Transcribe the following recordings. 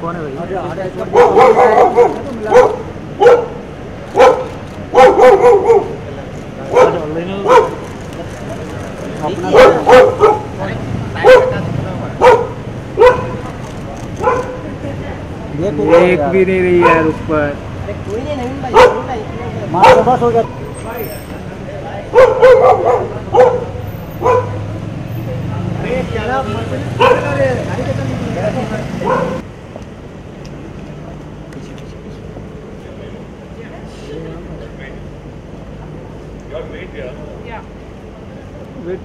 कौन है भाई? एक भी नहीं रही यार ऊपर। कोई नहीं भाई, बस हो गया। वेट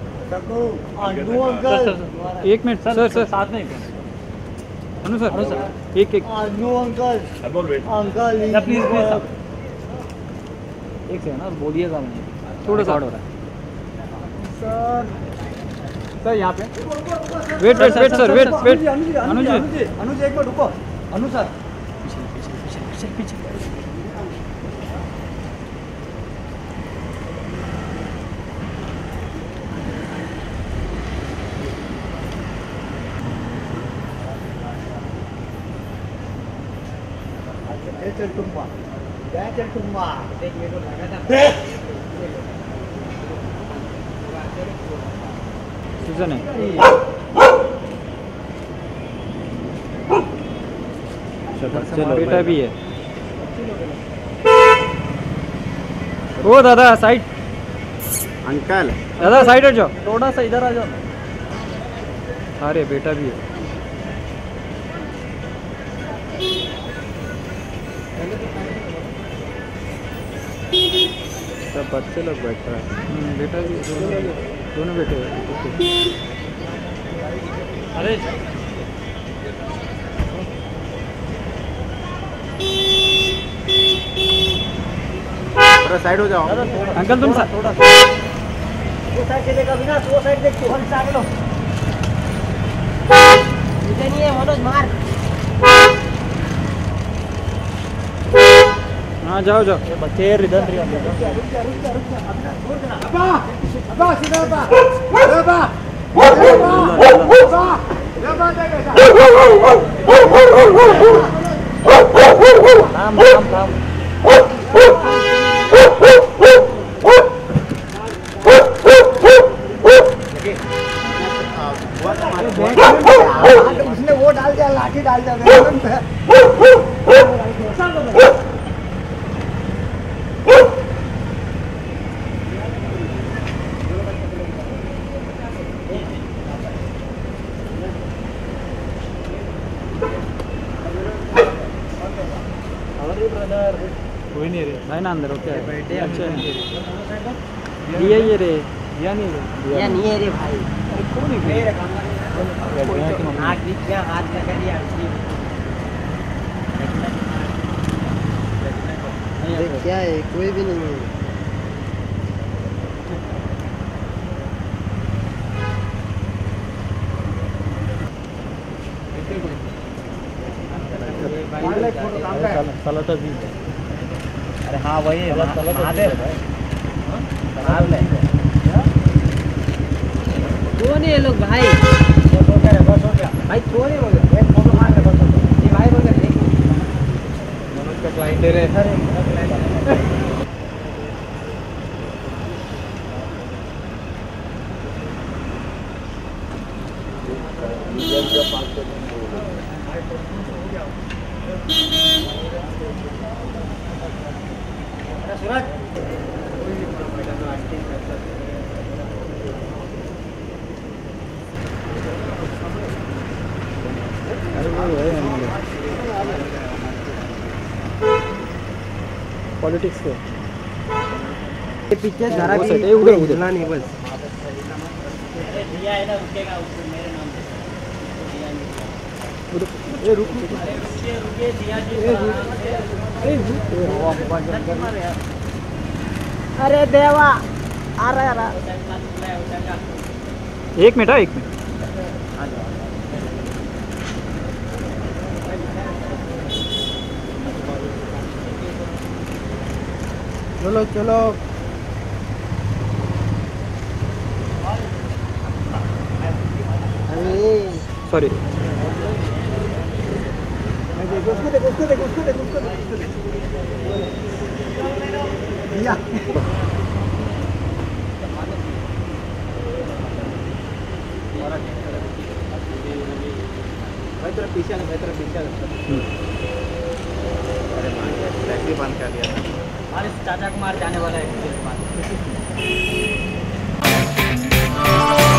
एक मिनट सर साथ में अनु सर एक अंकल प्लीज एक सेकंड ना बोलिएगा मुझे थोड़ा सा हो रहा है सर यहाँ पे वेट सर अनुज एक मिनट रुको अनु सर पीछे चल तुम्बा देखिए तो लगा था सीजन है चलो बेटा भी है। ओ दादा साइड अंकल दादा साइड हट जाओ थोड़ा सा इधर आ जाओ। अरे बेटा भी है। सब बच्चे लोग बैठ रहे हैं। बेटा भी दोनों बेटे हैं। अरे थोड़ा साइड हो जाओ अंकल तुम थोड़ा वो साइड से देखा बिना वो साइड देख के वन साइड लो मुझे नहीं है मनोज मार। हाँ जाओ ये बच्चे इधर उसने वो डाल दिया लाठी डाल दिया। कोई नहीं रे भाई ना अंदर ओके अच्छा दिया ये रे दिया नहीं है रे भाई। अरे कौन है हाथ दिख गया हाथ लगा दिया क्या है कोई भी नहीं है। सलाटा भी अरे हाँ वही है कौन है लोग भाई भाई कौन है बोल एक फोटो मार ले बस ये भाई बोल रहे मनोज का क्लाइंट है रे। सूरज पॉलिटिक्स के पीछे जरा भी उधर हिलना नहीं बस दिया है ना रुकेगा उसको मेरे नाम से ये रुक रुके दिया जी अरे देवा आ रहा एक मिनट एक मिनट चलो चलो सॉरी उसको देख उसको देख उसको देख उसको देख भैया भाई तेरा पीछे नहीं, भाई तेरा पीछे अरे मान गया, टैक्सी बंद कर दिया था। हमारे चाचा कुमार जाने वाला है कुछ देर बाद।